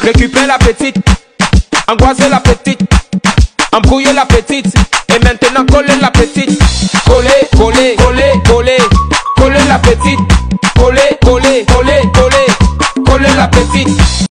Récupère la petite, angoisser la petite, embrouiller la petite, et maintenant coller la petite. Coller, coller, coller, coller, coller la petite. Coller, coller, coller, coller, coller la petite.